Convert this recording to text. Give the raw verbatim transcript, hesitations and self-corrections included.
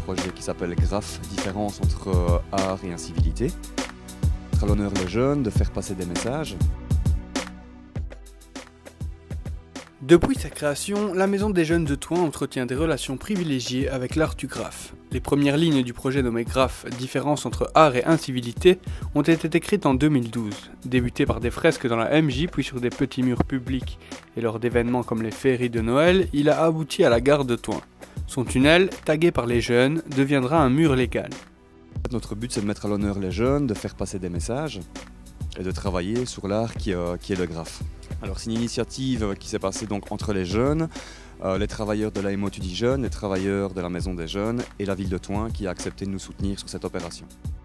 projet qui s'appelle GRAF, différence entre euh, art et incivilité. Mettre à l'honneur les jeunes, de faire passer des messages. Depuis sa création, la Maison des Jeunes de Thouin entretient des relations privilégiées avec l'art du graphe. Les premières lignes du projet nommé GRAF, différence entre art et incivilité, ont été écrites en deux mille douze. Débuté par des fresques dans la M J puis sur des petits murs publics et lors d'événements comme les féeries de Noël, il a abouti à la gare de Thouin. Son tunnel, tagué par les jeunes, deviendra un mur légal. Notre but, c'est de mettre à l'honneur les jeunes, de faire passer des messages et de travailler sur l'art qui, euh, qui est le graphe. Alors c'est une initiative qui s'est passée donc entre les jeunes, euh, les travailleurs de l'A M O Tudy Jeunes, les travailleurs de la Maison des Jeunes et la ville de Thouin qui a accepté de nous soutenir sur cette opération.